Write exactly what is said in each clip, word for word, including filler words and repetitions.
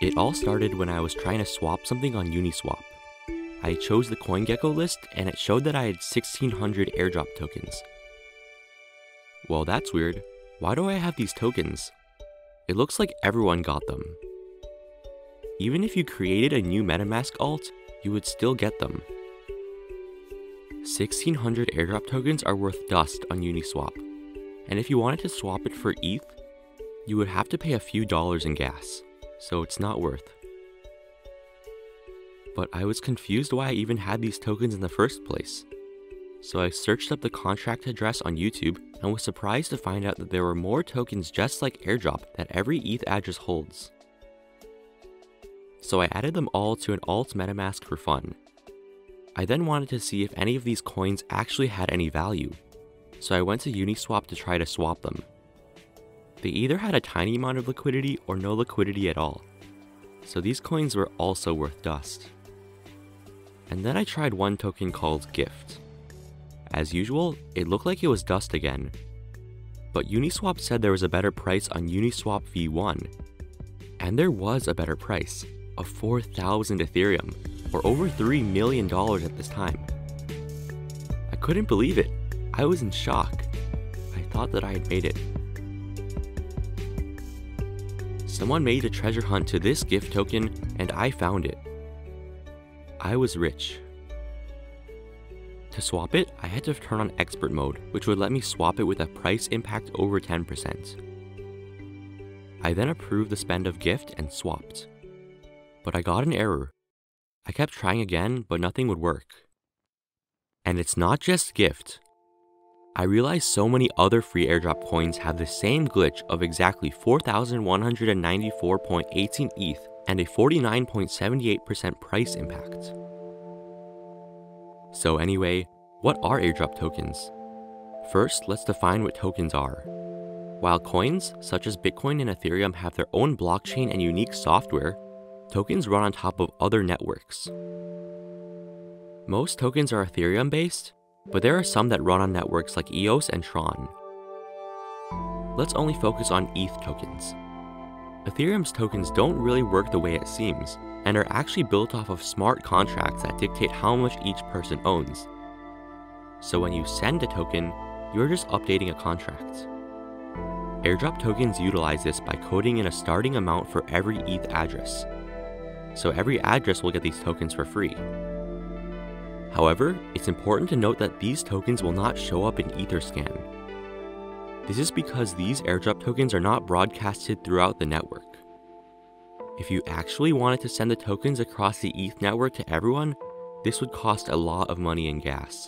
It all started when I was trying to swap something on Uniswap. I chose the CoinGecko list and it showed that I had sixteen hundred airdrop tokens. Well, that's weird. Why do I have these tokens? It looks like everyone got them. Even if you created a new MetaMask alt, you would still get them. sixteen hundred airdrop tokens are worth dust on Uniswap, and if you wanted to swap it for E T H, you would have to pay a few dollars in gas, so it's not worth. But I was confused why I even had these tokens in the first place. So I searched up the contract address on YouTube and was surprised to find out that there were more tokens just like airdrop that every E T H address holds. So I added them all to an alt MetaMask for fun. I then wanted to see if any of these coins actually had any value, so I went to Uniswap to try to swap them. They either had a tiny amount of liquidity or no liquidity at all, so these coins were also worth dust. And then I tried one token called Gift. As usual, it looked like it was dust again, but Uniswap said there was a better price on Uniswap V one, and there was a better price of four thousand Ethereum, or over three million dollars at this time. I couldn't believe it. I was in shock. I thought that I had made it. Someone made a treasure hunt to this gift token, and I found it. I was rich. To swap it, I had to turn on expert mode, which would let me swap it with a price impact over ten percent. I then approved the spend of gift and swapped. But I got an error. I kept trying again, but nothing would work. And it's not just gift. I realized so many other free airdrop coins have the same glitch of exactly four thousand one hundred ninety-four point one eight E T H and a forty-nine point seven eight percent price impact. So anyway, what are airdrop tokens? First, let's define what tokens are. While coins, such as Bitcoin and Ethereum, have their own blockchain and unique software, tokens run on top of other networks. Most tokens are Ethereum based, but there are some that run on networks like E O S and Tron. Let's only focus on E T H tokens. Ethereum's tokens don't really work the way it seems, and are actually built off of smart contracts that dictate how much each person owns. So when you send a token, you're just updating a contract. Airdrop tokens utilize this by coding in a starting amount for every E T H address. So every address will get these tokens for free. However, it's important to note that these tokens will not show up in Etherscan. This is because these airdrop tokens are not broadcasted throughout the network. If you actually wanted to send the tokens across the E T H network to everyone, this would cost a lot of money in gas.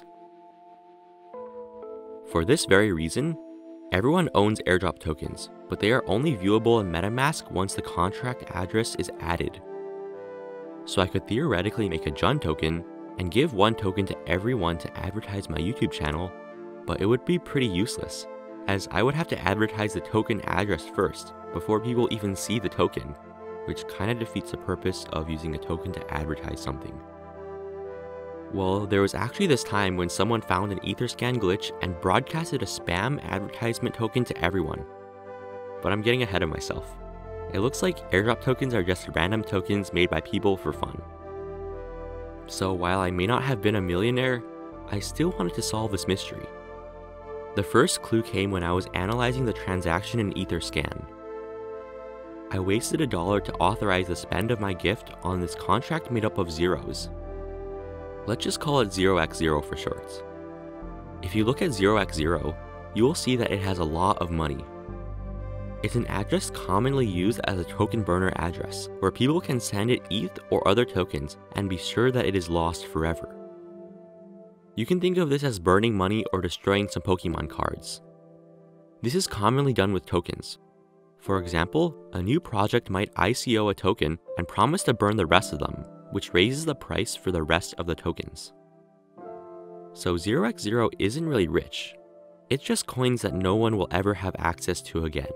For this very reason, everyone owns airdrop tokens, but they are only viewable in MetaMask once the contract address is added. So I could theoretically make a Jun token and give one token to everyone to advertise my YouTube channel, but it would be pretty useless, as I would have to advertise the token address first before people even see the token, which kinda defeats the purpose of using a token to advertise something. Well, there was actually this time when someone found an Etherscan glitch and broadcasted a spam advertisement token to everyone. But I'm getting ahead of myself. It looks like airdrop tokens are just random tokens made by people for fun. So while I may not have been a millionaire, I still wanted to solve this mystery. The first clue came when I was analyzing the transaction in Etherscan. I wasted a dollar to authorize the spend of my gift on this contract made up of zeros. Let's just call it zero x zero for short. If you look at zero x zero, you will see that it has a lot of money. It's an address commonly used as a token burner address, where people can send it E T H or other tokens and be sure that it is lost forever. You can think of this as burning money or destroying some Pokemon cards. This is commonly done with tokens. For example, a new project might I C O a token and promise to burn the rest of them, which raises the price for the rest of the tokens. So zero x zero isn't really rich. It's just coins that no one will ever have access to again.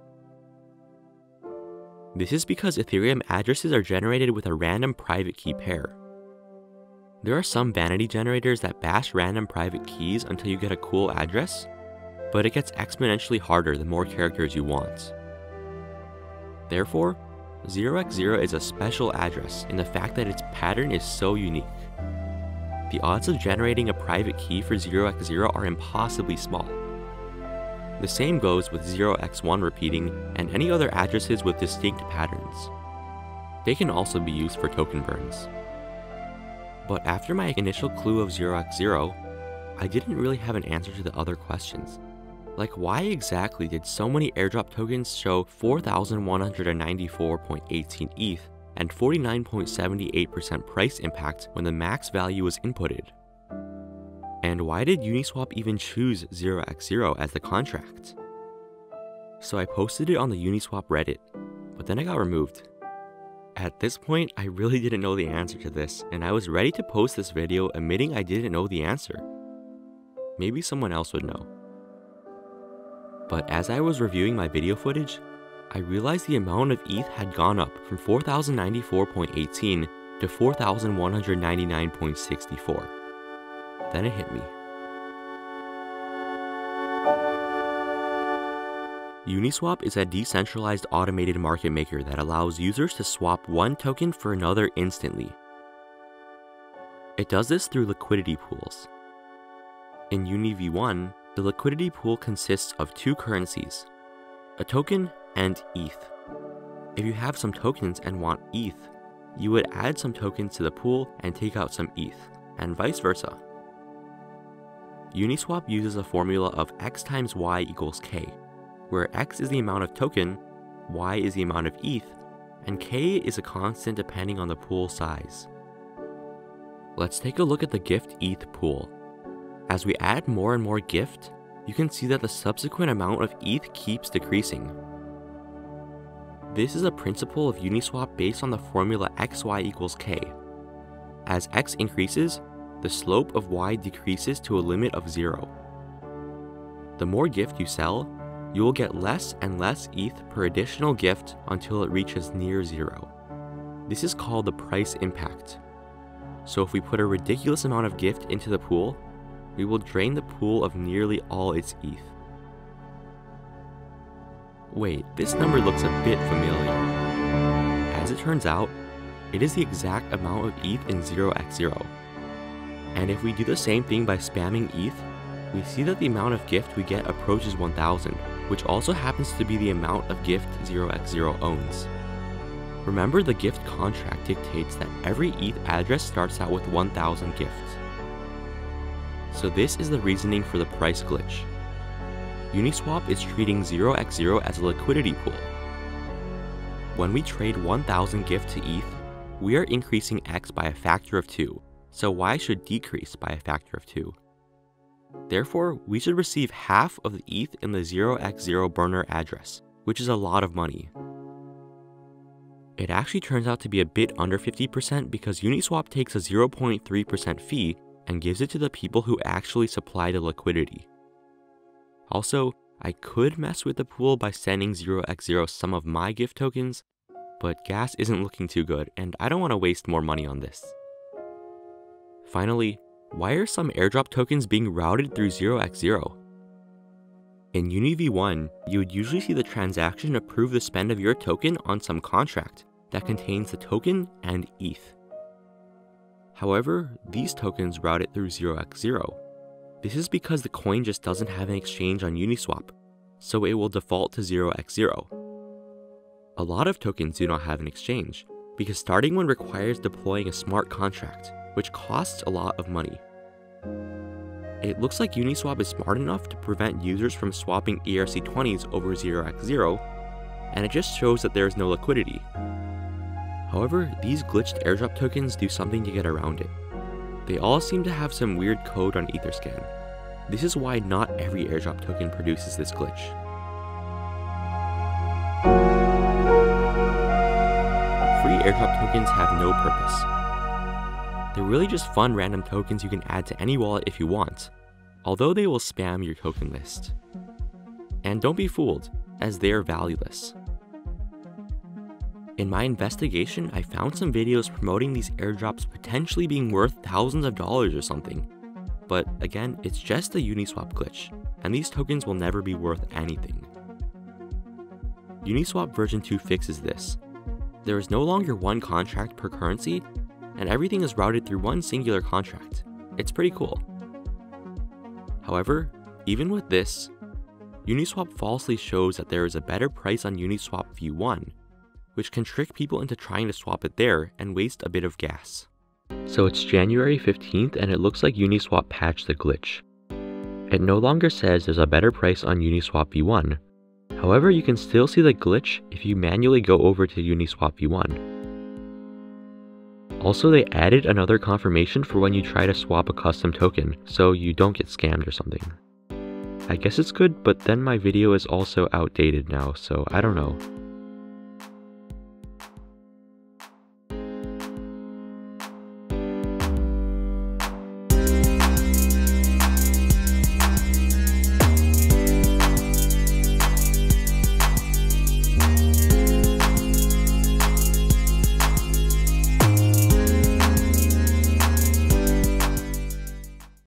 This is because Ethereum addresses are generated with a random private key pair. There are some vanity generators that bash random private keys until you get a cool address, but it gets exponentially harder the more characters you want. Therefore, zero x zero is a special address in the fact that its pattern is so unique. The odds of generating a private key for zero x zero are impossibly small. The same goes with zero x one repeating and any other addresses with distinct patterns. They can also be used for token burns. But after my initial clue of zero x zero, I didn't really have an answer to the other questions. Like, why exactly did so many airdrop tokens show four thousand one hundred ninety-four point one eight E T H and forty-nine point seven eight percent price impact when the max value was inputted? And why did Uniswap even choose zero x zero as the contract? So I posted it on the Uniswap Reddit, but then I got removed. At this point, I really didn't know the answer to this, and I was ready to post this video admitting I didn't know the answer. Maybe someone else would know. But as I was reviewing my video footage, I realized the amount of E T H had gone up from four thousand ninety-four point one eight to four thousand one hundred ninety-nine point six four. Then it hit me. Uniswap is a decentralized automated market maker that allows users to swap one token for another instantly. It does this through liquidity pools. In Uni V one, the liquidity pool consists of two currencies, a token and E T H. If you have some tokens and want E T H, you would add some tokens to the pool and take out some E T H, and vice versa. Uniswap uses a formula of x times y equals k, where x is the amount of token, y is the amount of E T H, and k is a constant depending on the pool size. Let's take a look at the gift E T H pool. As we add more and more gift, you can see that the subsequent amount of E T H keeps decreasing. This is a principle of Uniswap based on the formula xy equals k. As x increases, the slope of y decreases to a limit of zero. The more gift you sell, you will get less and less E T H per additional gift until it reaches near zero. This is called the price impact. So if we put a ridiculous amount of gift into the pool, we will drain the pool of nearly all its E T H. Wait, this number looks a bit familiar. As it turns out, it is the exact amount of E T H in zero x zero. And if we do the same thing by spamming E T H, we see that the amount of gift we get approaches one thousand, which also happens to be the amount of gift zero x zero owns. Remember, the gift contract dictates that every E T H address starts out with one thousand gifts. So this is the reasoning for the price glitch. Uniswap is treating zero x zero as a liquidity pool. When we trade one thousand gift to E T H, we are increasing x by a factor of two, so y should decrease by a factor of two. Therefore, we should receive half of the E T H in the zero x zero burner address, which is a lot of money. It actually turns out to be a bit under fifty percent because Uniswap takes a zero point three percent fee and gives it to the people who actually supply the liquidity. Also, I could mess with the pool by sending zero x zero some of my gift tokens, but gas isn't looking too good and I don't want to waste more money on this. Finally, why are some airdrop tokens being routed through zero x zero? In Uni V one, you would usually see the transaction approve the spend of your token on some contract that contains the token and E T H. However, these tokens route it through zero x zero. This is because the coin just doesn't have an exchange on Uniswap, so it will default to zero x zero. A lot of tokens do not have an exchange, because starting one requires deploying a smart contract, which costs a lot of money. It looks like Uniswap is smart enough to prevent users from swapping E R C twenties over zero x zero, and it just shows that there is no liquidity. However, these glitched airdrop tokens do something to get around it. They all seem to have some weird code on Etherscan. This is why not every airdrop token produces this glitch. Free airdrop tokens have no purpose. They're really just fun random tokens you can add to any wallet if you want, although they will spam your token list. And don't be fooled, as they are valueless. In my investigation, I found some videos promoting these airdrops potentially being worth thousands of dollars or something. But again, it's just a Uniswap glitch, and these tokens will never be worth anything. Uniswap version two fixes this. there is no longer one contract per currency, and everything is routed through one singular contract. It's pretty cool. However, even with this, Uniswap falsely shows that there is a better price on Uniswap v one, which can trick people into trying to swap it there and waste a bit of gas. So it's January fifteenth and it looks like Uniswap patched the glitch. It no longer says there's a better price on Uniswap v one. However, you can still see the glitch if you manually go over to Uniswap v one. Also, they added another confirmation for when you try to swap a custom token, so you don't get scammed or something. I guess it's good, but then my video is also outdated now, so I don't know.